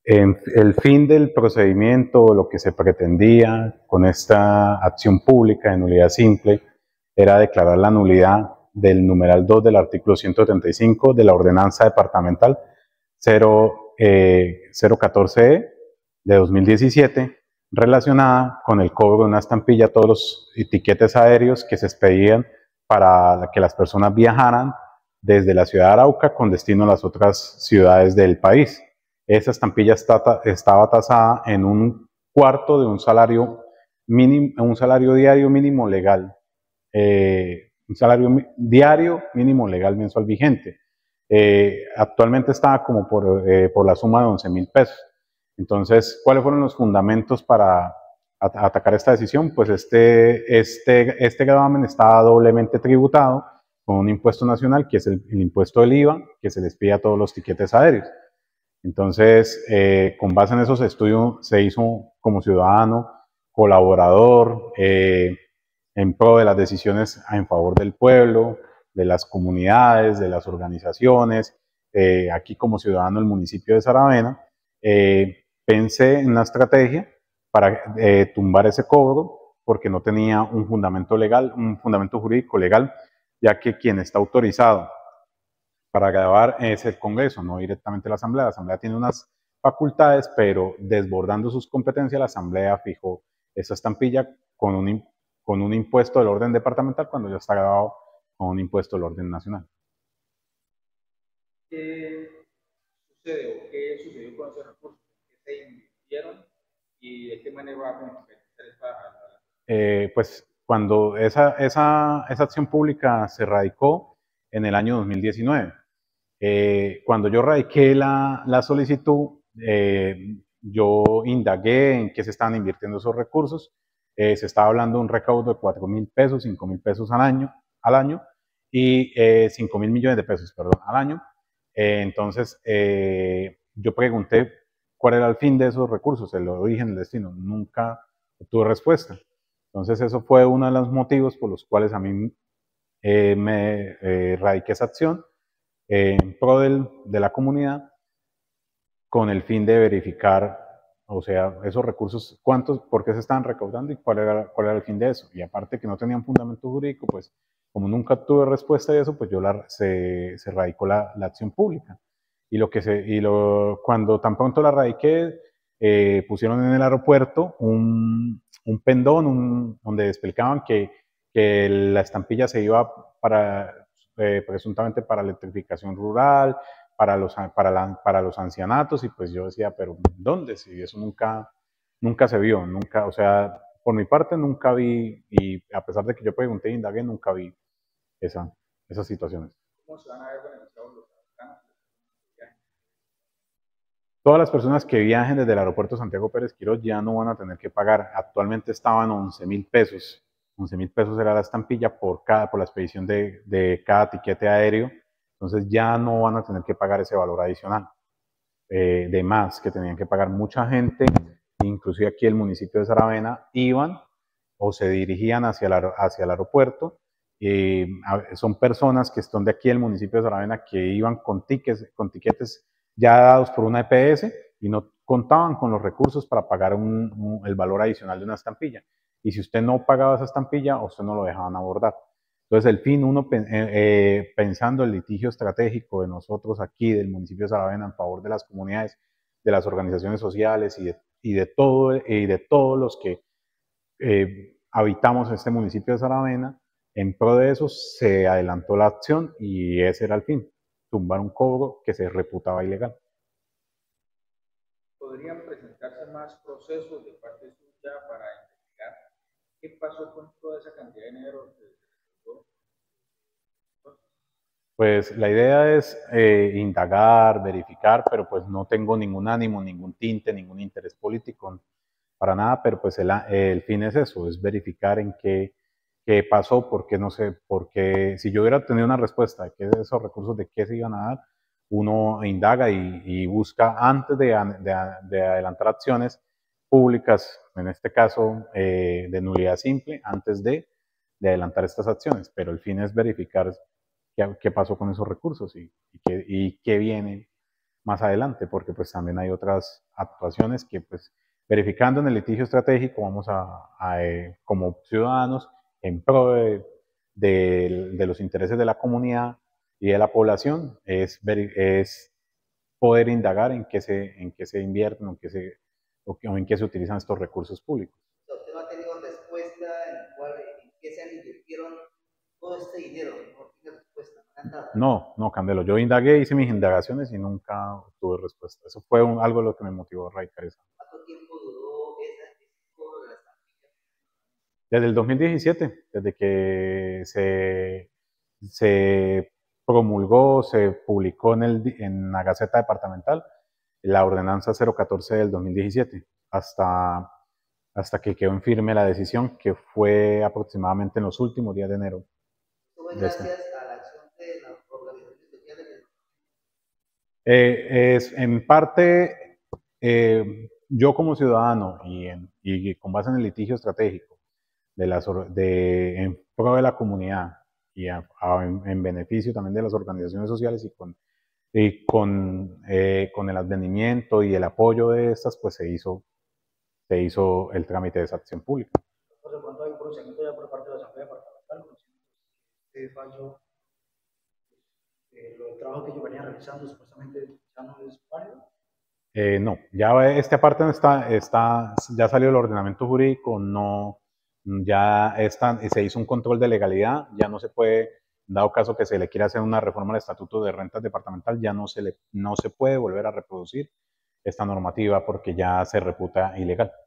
El fin del procedimiento, lo que se pretendía con esta acción pública de nulidad simple, era declarar la nulidad del numeral 2 del artículo 135 de la ordenanza departamental 014E de 2017, relacionada con el cobro de una estampilla a todos los tiquetes aéreos que se expedían para que las personas viajaran desde la ciudad de Arauca con destino a las otras ciudades del país. Esa estampilla estaba tasada en un cuarto de un salario diario mínimo legal, un salario diario mínimo legal mensual vigente. Actualmente estaba como por la suma de 11,000 pesos. Entonces, ¿cuáles fueron los fundamentos para atacar esta decisión? Pues este gravamen estaba doblemente tributado con un impuesto nacional, que es el impuesto del IVA, que se les pide a todos los tiquetes aéreos. Entonces, con base en esos estudios, se hizo como ciudadano, colaborador, en pro de las decisiones en favor del pueblo, de las comunidades, de las organizaciones. Aquí como ciudadano del municipio de Saravena, pensé en una estrategia para tumbar ese cobro porque no tenía un fundamento legal, un fundamento jurídico legal, ya que quien está autorizado para grabar es el Congreso, no directamente la Asamblea. La Asamblea tiene unas facultades, pero desbordando sus competencias, la Asamblea fijó esa estampilla con un impuesto del orden departamental cuando ya está grabado con un impuesto del orden nacional. ¿Qué sucede o qué sucedió con esos recursos? ¿Qué se invirtieron y de qué manera va a competir pues cuando esa acción pública se radicó en el año 2019, cuando yo radiqué la solicitud, yo indagué en qué se estaban invirtiendo esos recursos. Se estaba hablando de un recaudo de 4,000 pesos, 5,000 pesos al año y 5,000 millones de pesos, perdón, al año. Entonces, yo pregunté cuál era el fin de esos recursos, el origen, el destino. Nunca obtuve respuesta. Entonces, eso fue uno de los motivos por los cuales a mí me radiqué esa acción en pro de la comunidad con el fin de verificar, o sea, esos recursos, cuántos, por qué se estaban recaudando y cuál era el fin de eso. Y aparte que no tenían fundamento jurídico, pues como nunca tuve respuesta de eso, pues se radicó la acción pública. Cuando tan pronto la radiqué, pusieron en el aeropuerto un pendón donde explicaban que la estampilla se iba presuntamente para electrificación rural, para los ancianatos, y pues yo decía, pero ¿dónde? Si eso nunca se vio, nunca, o sea, por mi parte nunca vi, y a pesar de que yo pregunté e indagué, nunca vi esas situaciones. ¿Cómo se van a ver beneficiados los ciudadanos? Todas las personas que viajen desde el aeropuerto Santiago Pérez Quirós ya no van a tener que pagar. Actualmente estaban 11,000 pesos. 11,000 pesos era la estampilla por la expedición de cada tiquete aéreo. Entonces ya no van a tener que pagar ese valor adicional. De más que tenían que pagar mucha gente, inclusive aquí el municipio de Saravena, iban o se dirigían hacia el aeropuerto. Son personas que son de aquí del municipio de Saravena que iban con tiquetes ya dados por una EPS y no contaban con los recursos para pagar el valor adicional de una estampilla. Y si usted no pagaba esa estampilla, a usted no lo dejaban abordar. Entonces, el fin, pensando el litigio estratégico de nosotros aquí, del municipio de Saravena, en favor de las comunidades, de las organizaciones sociales y de todos los que habitamos este municipio de Saravena, en pro de eso se adelantó la acción y ese era el fin, tumbar un cobro que se reputaba ilegal. ¿Podrían presentarse más procesos de parte suya para investigar qué pasó con toda esa cantidad de dinero que se recaudó? Pues la idea es indagar, verificar, pero pues no tengo ningún ánimo, ningún tinte, ningún interés político, para nada, pero pues el fin es eso, es verificar en qué pasó, porque no sé, porque si yo hubiera tenido una respuesta de que esos recursos de qué se iban a dar, uno indaga y busca antes de adelantar acciones públicas, en este caso de nulidad simple, antes de adelantar estas acciones, pero el fin es verificar qué pasó con esos recursos y qué viene más adelante, porque pues también hay otras actuaciones que pues verificando en el litigio estratégico vamos como ciudadanos en pro de los intereses de la comunidad y de la población es poder indagar en qué se invierten o en qué se utilizan estos recursos públicos. ¿Usted no ha tenido respuesta en qué se invirtieron todo este dinero? No tiene respuesta, no han dado. No, Candelo, yo indagué, hice mis indagaciones y nunca tuve respuesta. Eso fue algo lo que me motivó a radicar eso. ¿Cuánto tiempo duró ese cobro de las estampillas? Desde el 2017, desde que se promulgó, se publicó en la Gaceta Departamental la ordenanza 014 del 2017, hasta que quedó en firme la decisión, que fue aproximadamente en los últimos días de enero. Esto fue gracias a la acción de las organizaciones sociales. Es en parte, yo como ciudadano y con base en el litigio estratégico en pro de la comunidad y en beneficio también de las organizaciones sociales con el advenimiento y el apoyo de estas, pues se hizo el trámite de esa acción pública. Por de pronto hay un procedimiento ya por parte de la Asamblea Departamental, este fallo, lo del trabajo que ellos venían realizando supuestamente ya no es válido. No, ya esta parte no ya salió el ordenamiento jurídico, se hizo un control de legalidad, ya no se puede, dado caso que se le quiera hacer una reforma al Estatuto de Rentas Departamental, ya no se puede volver a reproducir esta normativa porque ya se reputa ilegal.